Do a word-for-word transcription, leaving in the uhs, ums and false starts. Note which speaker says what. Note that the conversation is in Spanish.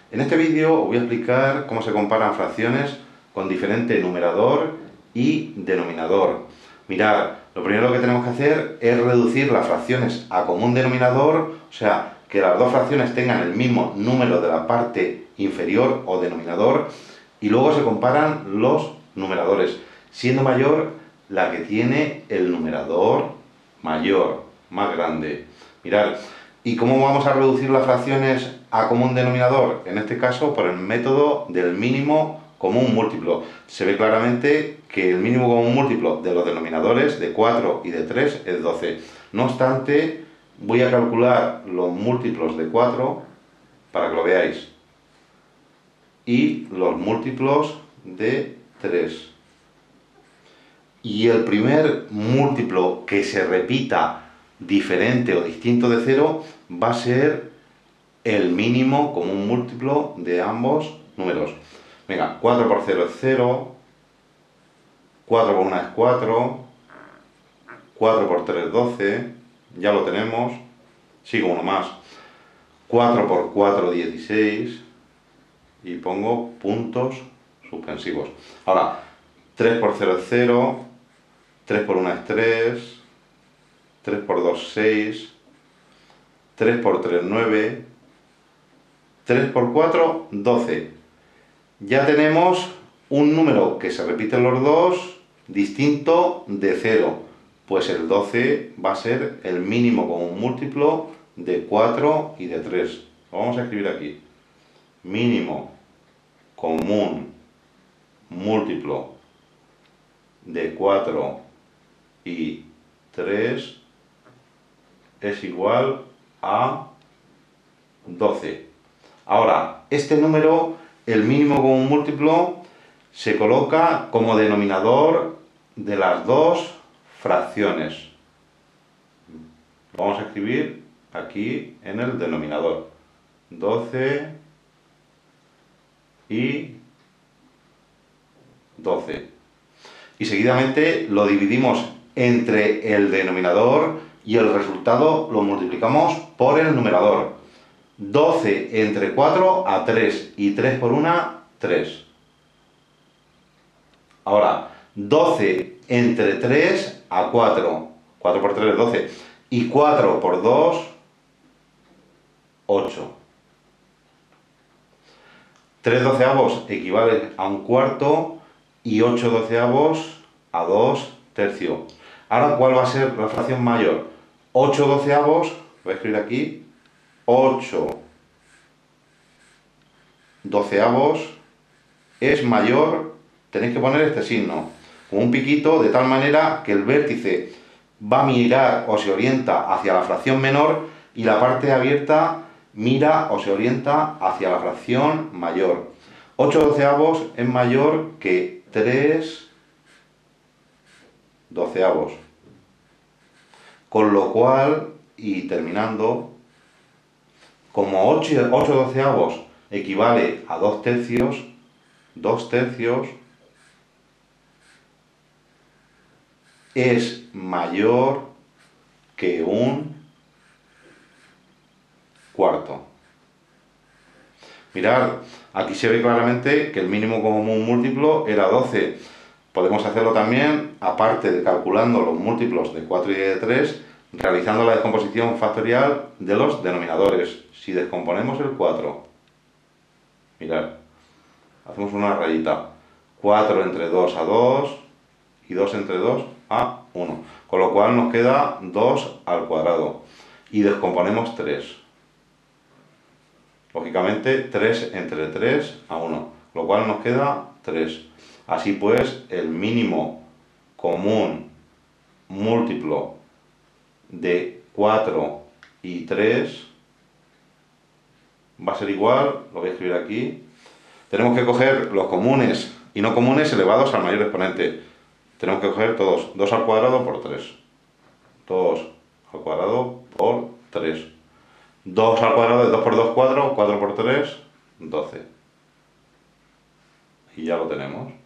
Speaker 1: En este vídeo os voy a explicar cómo se comparan fracciones con diferente numerador y denominador. Mirad, lo primero que tenemos que hacer es reducir las fracciones a común denominador, o sea, que las dos fracciones tengan el mismo número de la parte inferior o denominador, y luego se comparan los numeradores, siendo mayor la que tiene el numerador mayor, más grande. Mirad, ¿y cómo vamos a reducir las fracciones a común denominador? En este caso, por el método del mínimo común múltiplo. Se ve claramente que el mínimo común múltiplo de los denominadores de cuatro y de tres es doce. No obstante, voy a calcular los múltiplos de cuatro para que lo veáis. Y los múltiplos de tres. Y el primer múltiplo que se repita diferente o distinto de cero va a ser el mínimo común múltiplo de ambos números. Venga, cuatro por cero es cero, cuatro por uno es cuatro, cuatro por tres es doce, ya lo tenemos, sigo uno más, cuatro por cuatro dieciséis, y pongo puntos suspensivos. Ahora, tres por cero es cero, tres por uno es tres, tres por dos seis, tres por tres nueve, tres por cuatro doce. Ya tenemos un número que se repite en los dos, distinto de cero, pues el doce va a ser el mínimo común múltiplo de cuatro y de tres. Lo vamos a escribir aquí. Mínimo común múltiplo de cuatro y tres es igual a doce. Ahora, este número, el mínimo común múltiplo, se coloca como denominador de las dos fracciones. Lo vamos a escribir aquí en el denominador. doce y doce. Y seguidamente lo dividimos entre el denominador y el resultado lo multiplicamos por el numerador. doce entre cuatro a tres y tres por uno, tres. Ahora, doce entre tres a cuatro. cuatro por tres es doce. Y cuatro por dos, ocho. tres doceavos equivale a un cuarto y ocho doceavos a dos tercios. Ahora, ¿cuál va a ser la fracción mayor? ocho doceavos, voy a escribir aquí, ocho doceavos es mayor, tenéis que poner este signo, con un piquito, de tal manera que el vértice va a mirar o se orienta hacia la fracción menor y la parte abierta mira o se orienta hacia la fracción mayor. ocho doceavos es mayor que tres doceavos. Con lo cual, y terminando, como ocho doceavos equivale a dos tercios, dos tercios es mayor que un cuarto. Mirad, aquí se ve claramente que el mínimo común múltiplo era doce. Podemos hacerlo también, aparte de calculando los múltiplos de cuatro y de tres, realizando la descomposición factorial de los denominadores. Si descomponemos el cuatro, mirad, hacemos una rayita. cuatro entre dos a dos y dos entre dos a uno. Con lo cual nos queda dos al cuadrado. Y descomponemos tres. Lógicamente, tres entre tres a uno. Lo cual nos queda tres. Así pues, el mínimo común múltiplo de cuatro y tres va a ser igual, lo voy a escribir aquí. Tenemos que coger los comunes y no comunes elevados al mayor exponente. Tenemos que coger todos. dos al cuadrado por tres. dos al cuadrado por tres. dos al cuadrado de dos por dos, cuatro. cuatro por tres, doce. Y ya lo tenemos.